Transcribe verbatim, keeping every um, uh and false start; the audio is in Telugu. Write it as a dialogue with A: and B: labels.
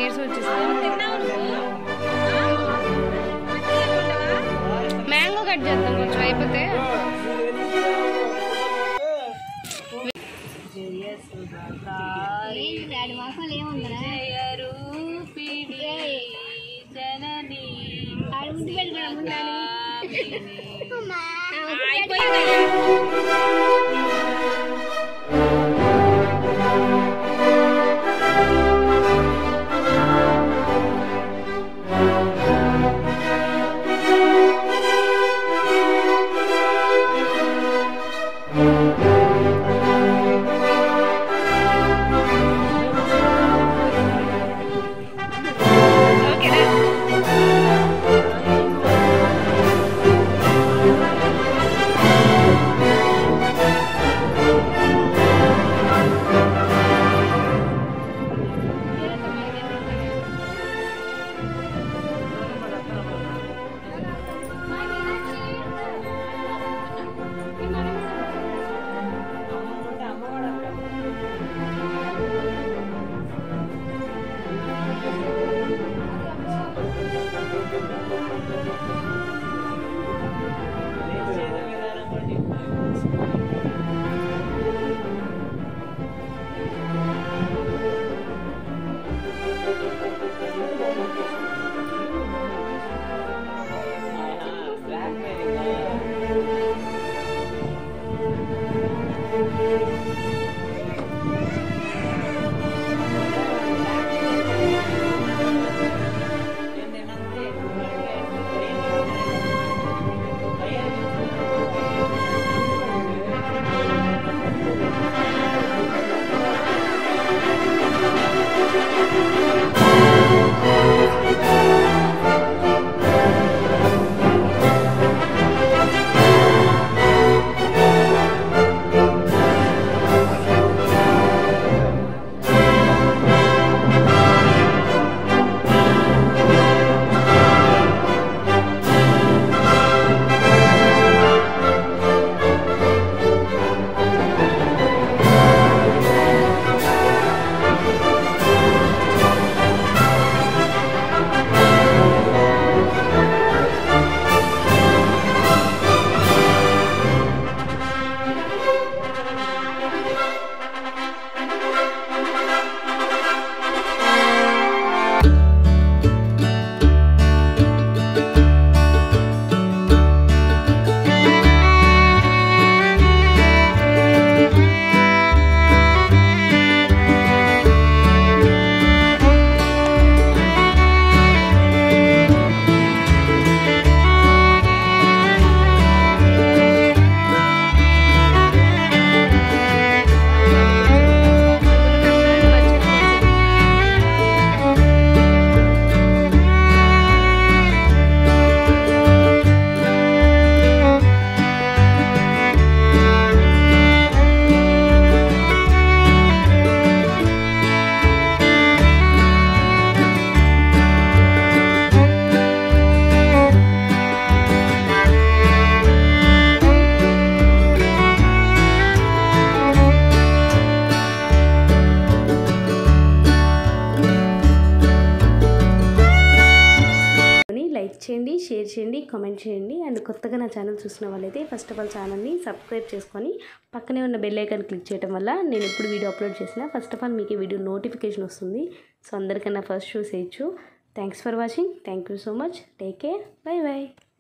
A: నీరసం వచ్చేసింది. మ్యాంగో కట్ చేద్దాం కొంచెం అయిపోతే.
B: లైక్ చేయండి, షేర్ చేయండి, కామెంట్ చేయండి. అండ్ కొత్తగా నా ఛానల్ చూసిన వాళ్ళైతే ఫస్ట్ ఆఫ్ ఆల్ ఛానల్ని సబ్స్క్రైబ్ చేసుకొని పక్కనే ఉన్న బెల్ ఐకాన్ క్లిక్ చేయడం వల్ల నేను ఎప్పుడు వీడియో అప్లోడ్ చేసినా ఫస్ట్ ఆఫ్ ఆల్ మీకు వీడియో నోటిఫికేషన్ వస్తుంది. సో అందరికన్నా ఫస్ట్ చూసేయచ్చు. Thanks for watching. Thank you so much. Take care. Bye by.